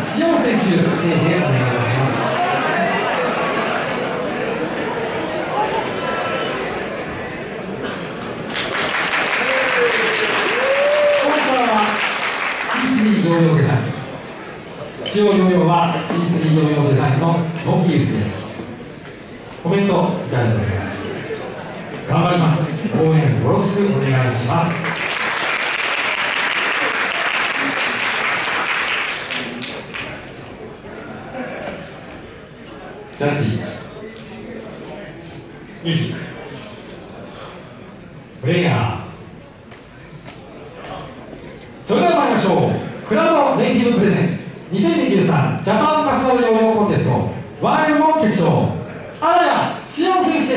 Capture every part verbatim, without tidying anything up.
シオン選手、ステージへお願いいたします。スポンサーは シースリー ヨーヨーデザイン。シオンヨーヨーは シースリー ヨーヨーデザインの早期輸出です。コメントいただいております。頑張ります。応援よろしくお願いします。ジャッジミュージックプレイヤー、それでは参りましょう。クラウドネイティブプレゼンツにせんにじゅうさんジャパンナショナルヨーヨーコンテストワイルド決勝、荒谷しおん選手です。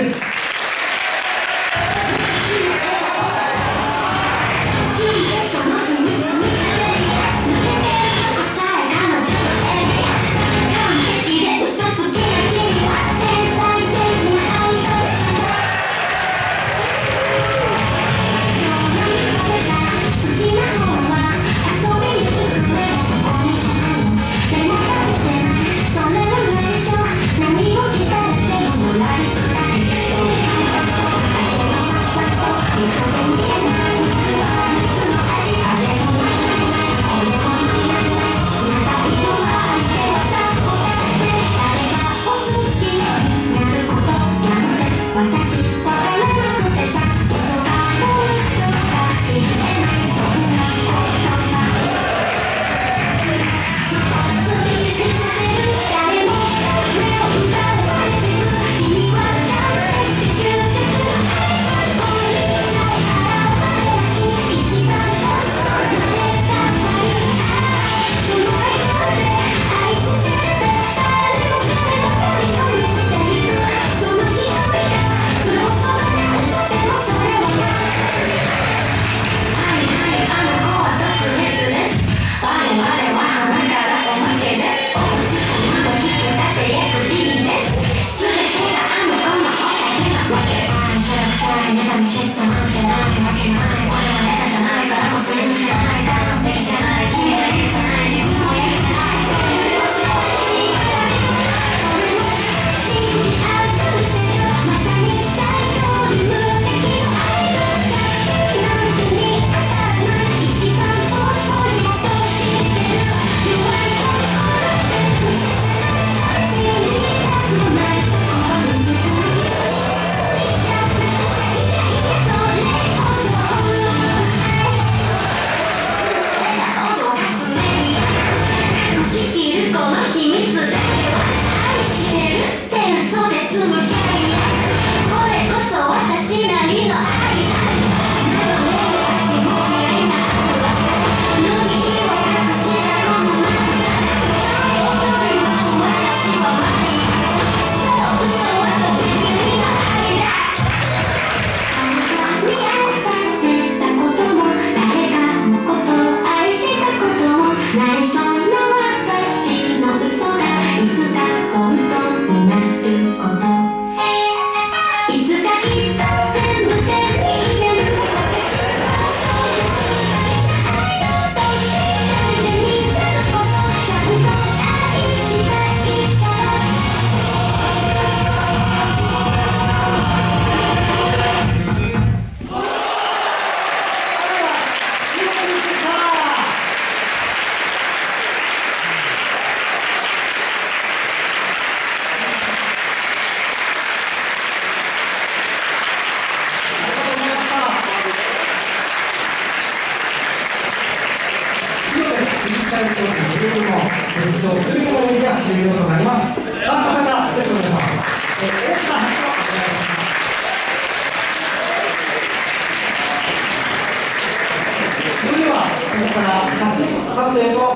決勝すべての演技が終了となります。参加された生徒の皆様、大きな拍手をお願いします。それではここから写真撮影と